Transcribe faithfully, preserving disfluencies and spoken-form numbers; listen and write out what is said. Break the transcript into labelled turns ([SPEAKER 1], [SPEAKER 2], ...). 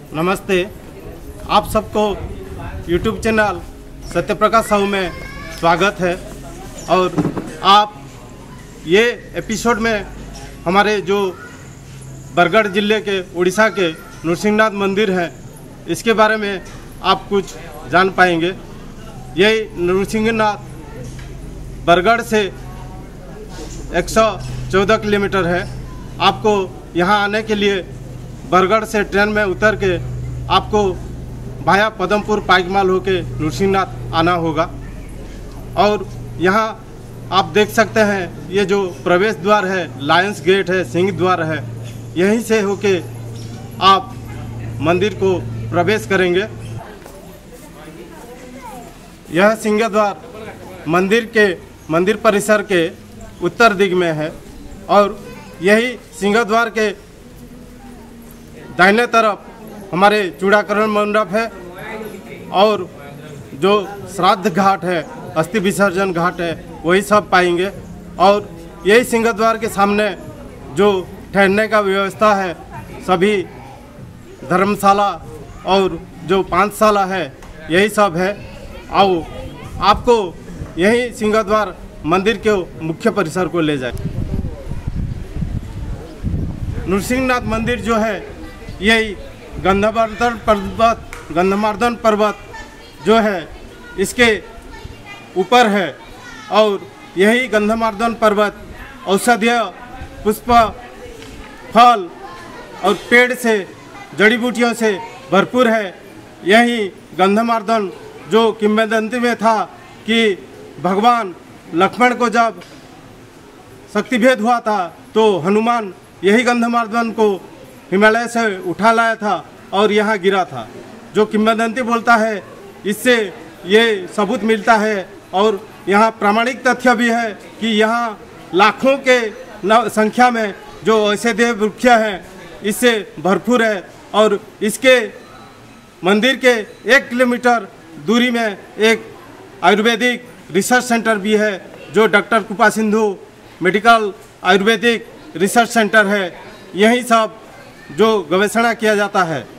[SPEAKER 1] नमस्ते। आप सबको यूट्यूब चैनल सत्यप्रकाश साहू में स्वागत है। और आप ये एपिसोड में हमारे जो बरगढ़ जिले के उड़ीसा के नृसिंहनाथ मंदिर है, इसके बारे में आप कुछ जान पाएंगे। ये नृसिंहनाथ बरगढ़ से एक सौ चौदह किलोमीटर है। आपको यहाँ आने के लिए बरगढ़ से ट्रेन में उतर के आपको भाया पदमपुर पाइकमाल होके नृसिंहनाथ आना होगा। और यहाँ आप देख सकते हैं, ये जो प्रवेश द्वार है, लायंस गेट है, सिंह द्वार है, यहीं से होके आप मंदिर को प्रवेश करेंगे। यह सिंह द्वार मंदिर के मंदिर परिसर के उत्तर दिग में है और यही सिंह द्वार के दाहिने तरफ हमारे चूड़ाकरण मंडप है और जो श्राद्ध घाट है, अस्थि विसर्जन घाट है, वही सब पाएंगे। और यही सिंह द्वार के सामने जो ठहरने का व्यवस्था है, सभी धर्मशाला और जो पांचशाला है, यही सब है। आओ आपको यही सिंह द्वार मंदिर के मुख्य परिसर को ले जाए। नृसिंहनाथ मंदिर जो है, यही गंधमार्दन पर्वत गंधमार्दन पर्वत जो है इसके ऊपर है और यही गंधमार्दन पर्वत औषधीय पुष्प, फल और पेड़ से, जड़ी बूटियों से भरपूर है। यही गंधमार्दन जो किंवदंती में था कि भगवान लक्ष्मण को जब शक्तिभेद हुआ था तो हनुमान यही गंधमार्दन को हिमालय से उठा लाया था और यहाँ गिरा था। जो किंवदंती बोलता है, इससे ये सबूत मिलता है। और यहाँ प्रामाणिक तथ्य भी है कि यहाँ लाखों के संख्या में जो औषधीय वृक्ष हैं, इससे भरपूर है। और इसके मंदिर के एक किलोमीटर दूरी में एक आयुर्वेदिक रिसर्च सेंटर भी है, जो doctor Kripa Sindhu medical ayurvedic research centre है। यही सब जो गवेषणा किया जाता है।